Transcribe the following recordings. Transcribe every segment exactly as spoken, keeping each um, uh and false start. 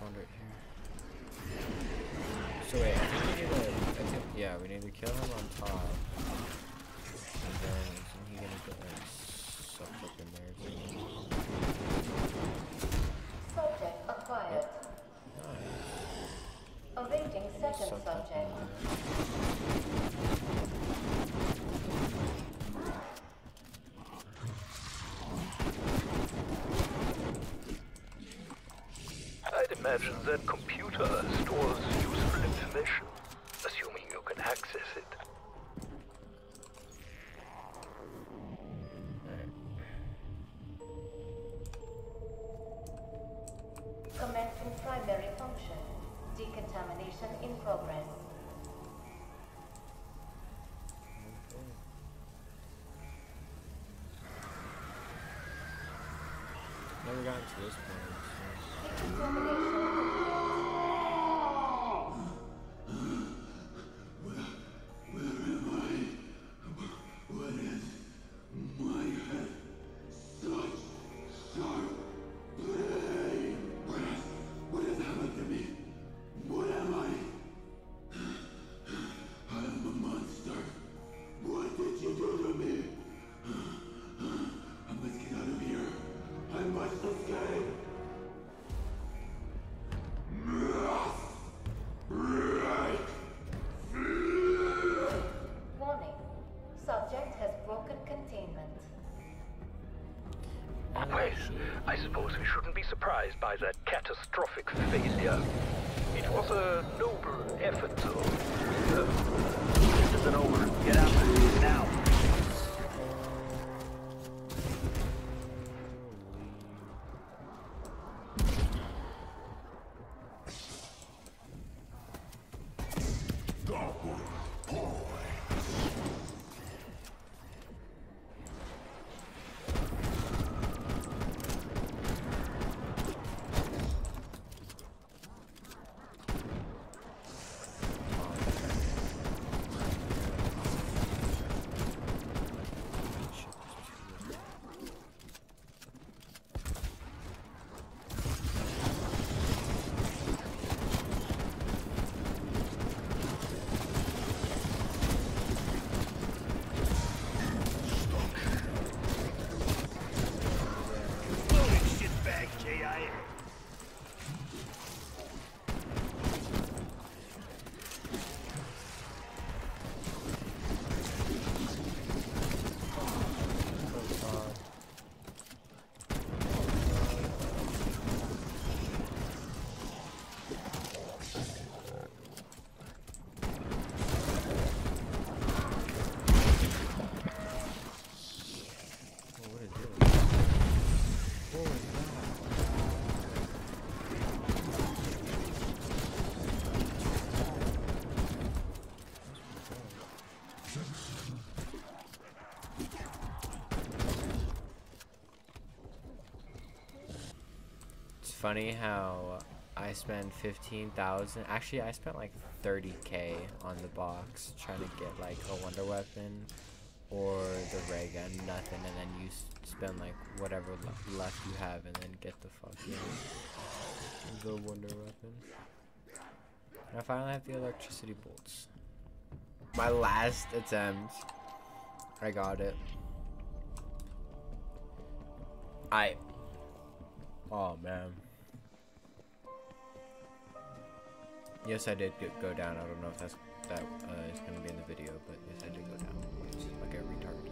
spawned right here. So wait, I think we need to, I think, yeah, we need to kill him on top. And then, isn't he gonna get like sucked up in there? Subject acquired. Nice. Awaiting second Sucked up in subject. there. I'd imagine that computer stores useful information, assuming you can access it. Commencing primary function. Decontamination in progress. Never gotten to this point. So. Decontamination I suppose we shouldn't be surprised by that catastrophic failure. It was a noble effort, though. Uh, this isn't over. Get out now. Funny how I spent fifteen thousand. Actually, I spent like thirty K on the box trying to get like a wonder weapon or the ray gun, nothing, and then you spend like whatever le left you have and then get the fucking the wonder weapon. And I finally have the electricity bolts. My last attempt, I got it. I. Oh man. Yes, I did get, go down. I don't know if that's that uh, is going to be in the video, but yes, I did go down. It's like a retard.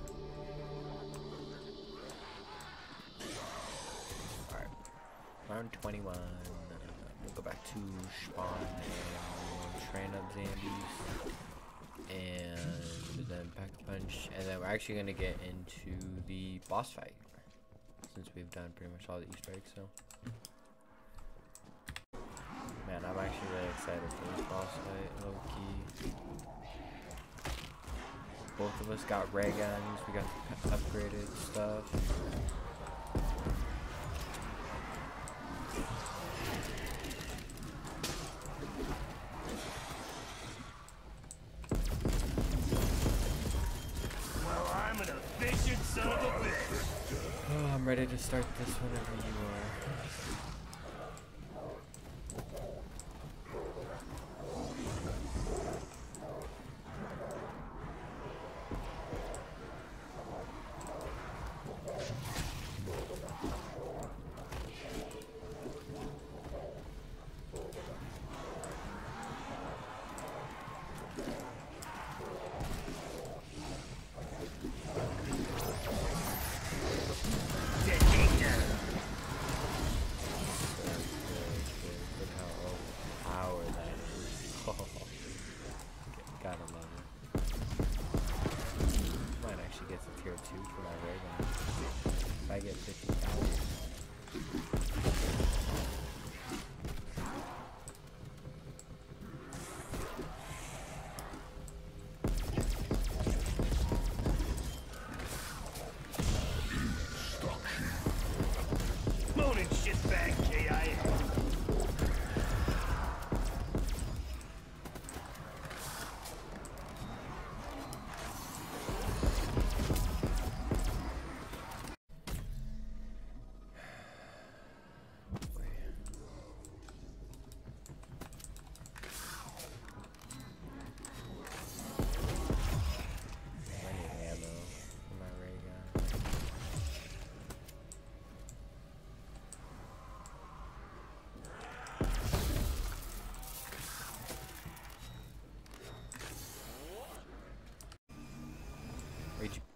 Alright. Round twenty-one. Uh, we'll go back to spawn and train up zombies. And then pack a punch. And then we're actually going to get into the boss fight. Since we've done pretty much all the Easter eggs, so. Man, I'm actually really excited for this boss fight, low key. Both of us got ray guns, we got the upgraded stuff. Well, I'm an efficient son of a bitch. Oh, I'm ready to start this whenever you are.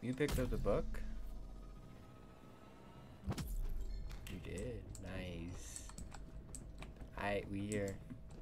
You picked up the book? You did. Nice. Alright, we here.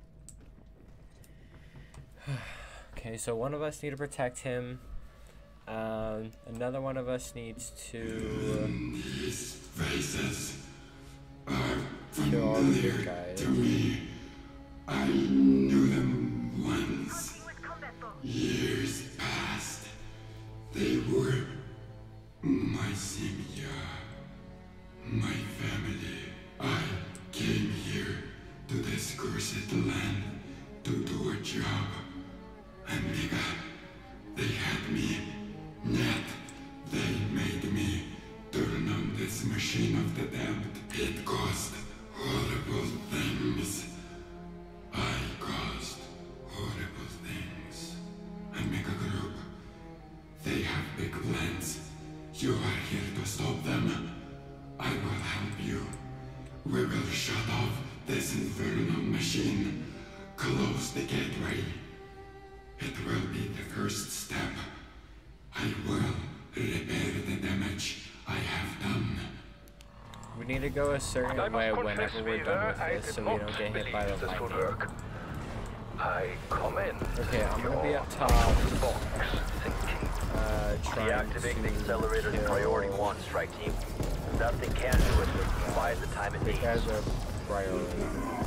Okay, so one of us need to protect him. Um, another one of us needs to These faces are kill all the familiar good guys. to me. I knew them once. Years past. They were my simia, my family. I came here to this cursed land to do a job. And nigga, they had me. Yet, they made me turn on this machine of the damned. It caused horrible things. I caused horrible things. And Mega Group, they have big plans. You are here to stop them. I will help you. We will shut off this infernal machine. Close the gateway. It will be the first step. I will repair the damage I have done. We need to go a certain I way must whenever confess, we're done with Weaver, I this did so we not don't get hit by believe the this would lightning. work. I commend Okay, I'm gonna be your up top. out-of-the-box thinking. Uh, trying Deactivating to accelerators kill... priority one, strike team. Nothing can do it. Provide the time it These needs. guys are priority.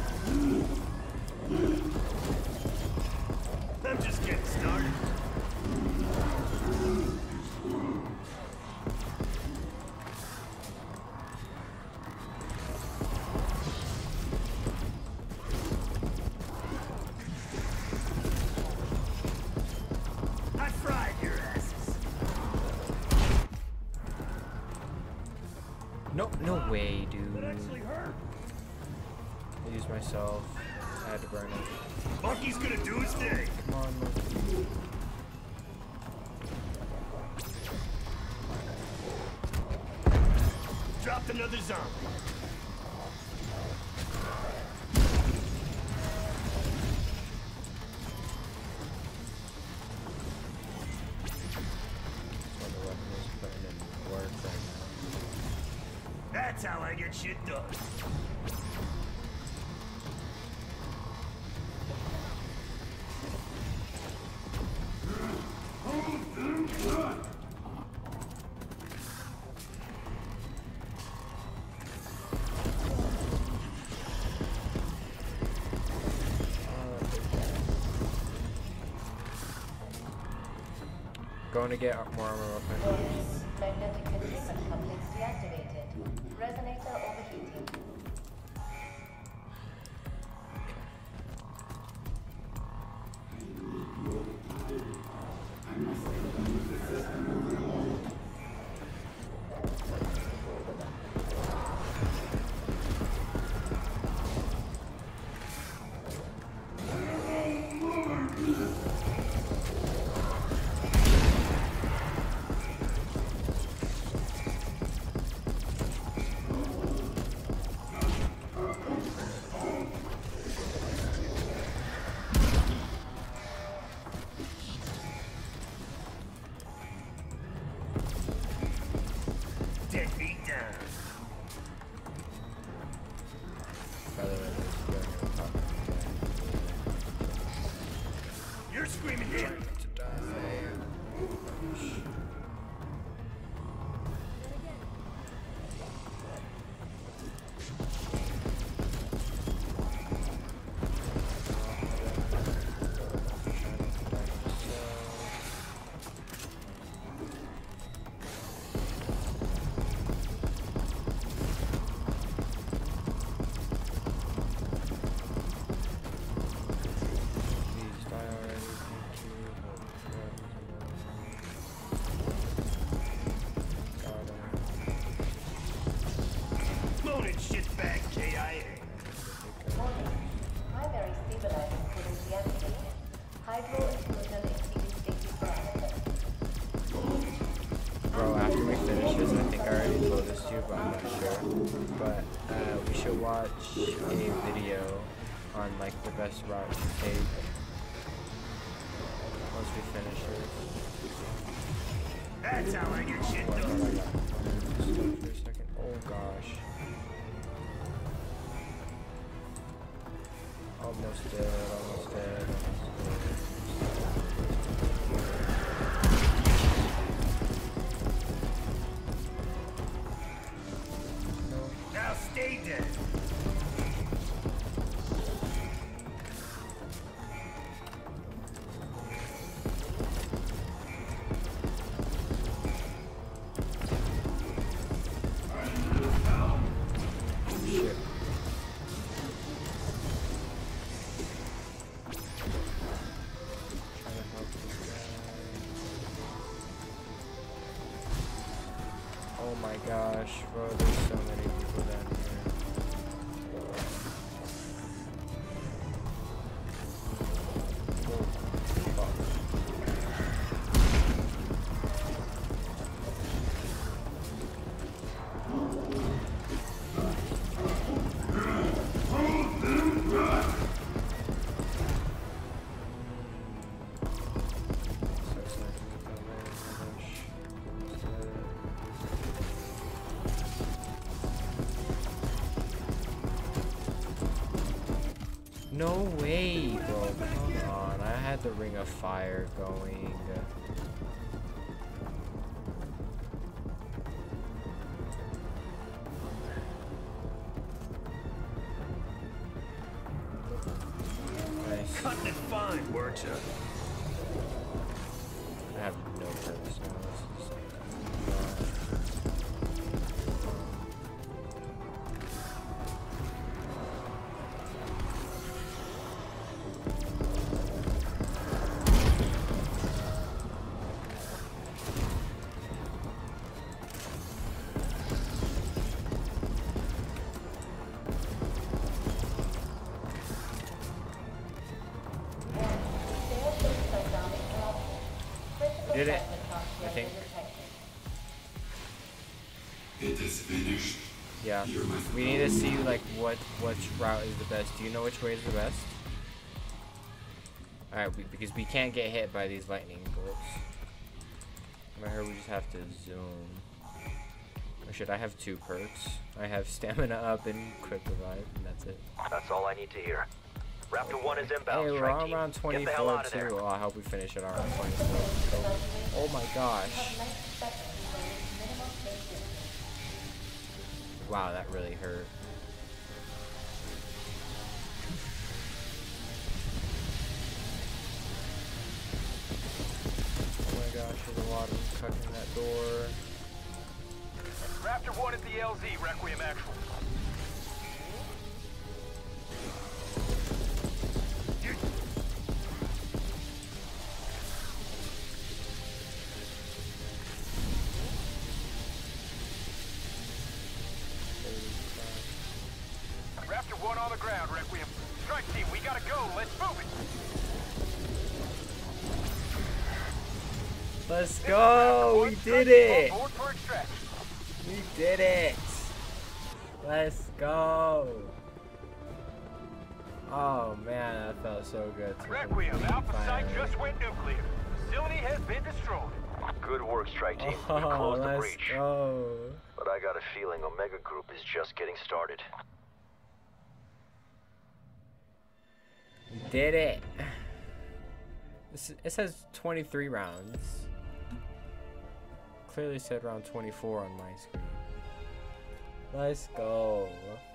I'm just getting started. I fried your asses. No, no way, dude. That actually hurt. I used myself. I had to burn it. Monkey's gonna do his thing. Come on, monkey. Dropped another zombie. So the weapon is putting in work right now. That's how I get shit done. Going to get more armor real quick. Bonus. Magnetic containment couplings deactivated. Resonator overheating. Dead beat down. By the way, there's going to top. You're screaming hit. To die. Please die already. Thank you. Got him. Moaning shit back, K I A. Warning. Primary stabilizer couldn't deactivated. Hydro inclusion exceeding safety parameters. Bro, after we finish this, I think I already told this to you, but I'm not sure. But uh, we should watch a video on like the best route to take once we finish this. That's how I get shit Oh, I done. thought I got fired for a second. Oh gosh. Almost dead, almost dead, almost dead. Now stay dead. Shit. Trying to help this guy. Oh my gosh, bro, there's so many people down here. Oh, fuck. No way, bro. Come on. I had the Ring of Fire going. Nice. Cutting it fine, weren't you? I have no purpose now. This is uh, did it, I think. It is finished. Yeah. You must We need to see like what which route is the best. Do you know which way is the best? Alright, we, because we can't get hit by these lightning bolts. I heard we just have to zoom. Or should I have two perks? I have stamina up and quick revive, and that's it. That's all I need to hear. Raptor one is inbound. Hey, we're Strike on team. round Get the hell twenty-four out of there. too. Oh, I hope we finish it on round twenty-four. So, oh my gosh. Wow, that really hurt. Oh my gosh, there's a lot of them cutting that door. Raptor one at the L Z, Requiem Actual. Raptor one on the ground, Requiem. Strike team, we gotta go. Let's move it. Let's go! We did it! Board for extraction. We did it! Let's go! Oh man, that felt so good. to Requiem, complete Alpha site finally. just went nuclear. Facility has been destroyed. Good work, Strike Team. We Oh, closed the let's breach. go! But I got a feeling Omega Group is just getting started. We did it! This, it says twenty-three rounds. Clearly said round twenty-four on my screen. Let's go.